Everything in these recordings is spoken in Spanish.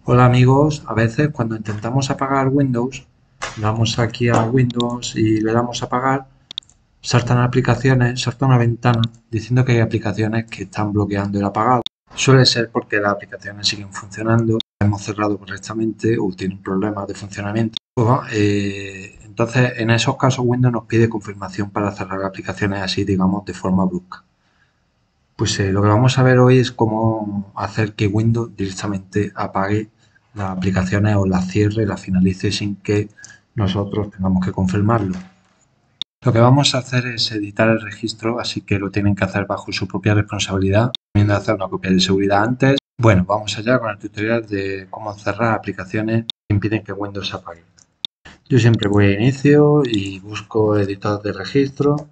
Hola amigos, a veces cuando intentamos apagar Windows, vamos aquí a Windows y le damos a apagar, saltan aplicaciones, salta una ventana diciendo que hay aplicaciones que están bloqueando el apagado. Suele ser porque las aplicaciones siguen funcionando, las hemos cerrado correctamente o tienen problemas de funcionamiento. Entonces, en esos casos Windows nos pide confirmación para cerrar aplicaciones así, digamos, de forma brusca. Lo que vamos a ver hoy es cómo hacer que Windows directamente apague las aplicaciones o las cierre, las finalice sin que nosotros tengamos que confirmarlo. Lo que vamos a hacer es editar el registro, así que lo tienen que hacer bajo su propia responsabilidad. Recomiendo hacer una copia de seguridad antes. Bueno, vamos allá con el tutorial de cómo cerrar aplicaciones que impiden que Windows se apague. Yo siempre voy a inicio y busco editor de registro.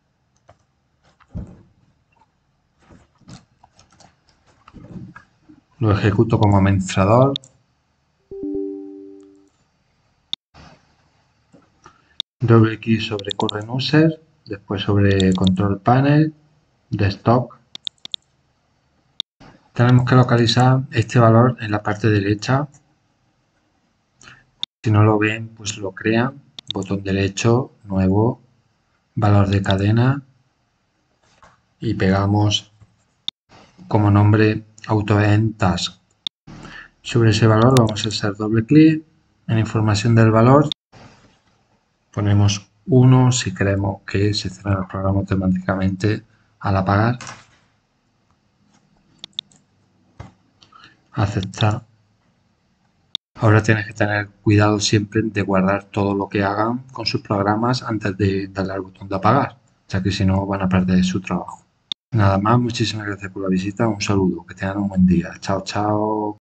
Lo ejecuto como administrador. Doble clic sobre Current User, después sobre Control Panel, Desktop. Tenemos que localizar este valor en la parte derecha. Si no lo ven, pues lo crean. Botón derecho, nuevo, valor de cadena y pegamos como nombre AutoEnd Task. Sobre ese valor vamos a hacer doble clic. En información del valor ponemos 1 si queremos que se cierre el programa automáticamente al apagar. Aceptar. Ahora tienes que tener cuidado siempre de guardar todo lo que hagan con sus programas antes de darle al botón de apagar, ya que si no van a perder su trabajo. Nada más, muchísimas gracias por la visita, un saludo, que tengan un buen día. Chao, chao.